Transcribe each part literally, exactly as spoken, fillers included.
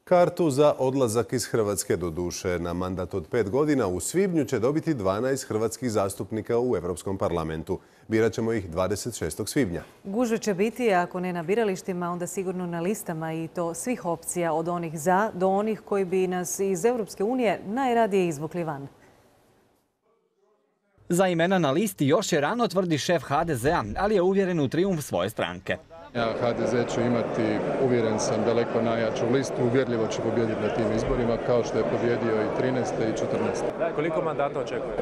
Kartu za odlazak iz Hrvatske, do duše na mandat od pet godina, u svibnju će dobiti dvanaest hrvatskih zastupnika u Europskom parlamentu. Birat ćemo ih dvadeset šestog svibnja. Gužve će biti, ako ne na biralištima, onda sigurno na listama, i to svih opcija, od onih za do onih koji bi nas iz Europske unije najradije izvukli van. Za imena na listi još je rano, tvrdi šef ha de zea, ali je uvjeren u trijumf svoje stranke. Ja, ha de ze će imati, uvjeren sam, daleko najjaču listu. Uvjerljivo će pobijediti na tim izborima, kao što je pobjedio i trinaeste i četrnaeste. Koliko mandata očekujete?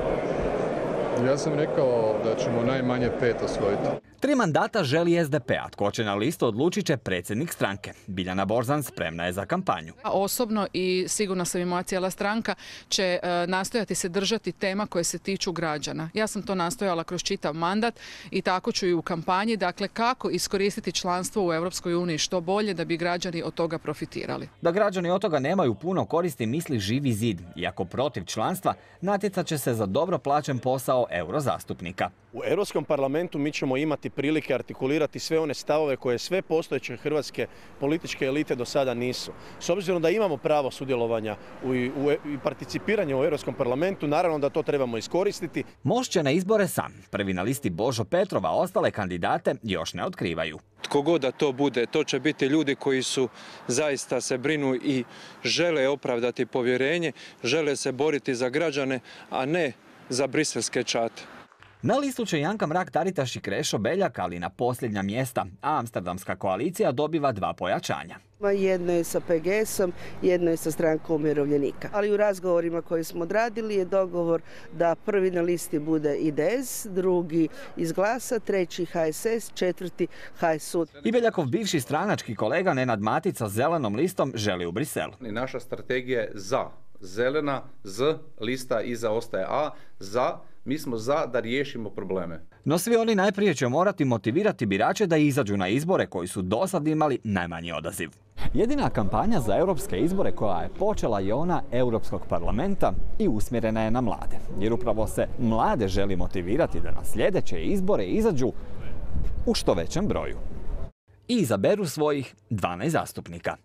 Ja sam rekao da ćemo najmanje pet osvojiti. Tri mandata želi es de pe, a tko će na listu odlučit će predsjednik stranke. Biljana Borzan spremna je za kampanju. Osobno i sigurno sam i moja cijela stranka će nastojati se držati tema koje se tiču građana. Ja sam to nastojala kroz čitav mandat i tako ću i u kampanji. Dakle, kako iskoristiti članstvo u Europskoj uniji što bolje da bi građani od toga profitirali. Da građani od toga nemaju puno koristi, misli Živi zid. Iako protiv članstva, natjecat će se za dobro plaćen posao eurozastupnika. U Europskom parlamentu mi ćemo imati prilike artikulirati sve one stavove koje sve postojeće hrvatske političke elite do sada nisu. S obzirom da imamo pravo sudjelovanja u, u, i participiranja u Europskom parlamentu, naravno da to trebamo iskoristiti. Most će na izbore sam. Prvi na listi Božo Petrov, a ostale kandidate još ne otkrivaju. Tko god da to bude, to će biti ljudi koji su zaista se brinu i žele opravdati povjerenje, žele se boriti za građane, a ne za briselske čate. Na listu će Janka Mrak-Taritaš i Krešo Beljak, ali na posljednja mjesta, a Amsterdamska koalicija dobiva dva pojačanja. Jedno je sa pe ge esom, jedno je sa strankom umirovljenika. Ali u razgovorima koje smo odradili je dogovor da prvi na listi bude i de es, drugi iz Glasa, treći ha es es, četvrti ha es u. I Beljakov bivši stranački kolega Nenad Matić sa zelenom listom želi u Briselu. Naša strategija je za. Zelena, z, lista iza ostaje a, za. Mi smo za da riješimo probleme. No svi oni najprije će morati motivirati birače da izađu na izbore koji su dosad imali najmanji odaziv. Jedina kampanja za europske izbore koja je počela je ona Europskog parlamenta i usmjerena je na mlade. Jer upravo se mlade želi motivirati da na sljedeće izbore izađu u što većem broju i izaberu svojih dvanaest zastupnika.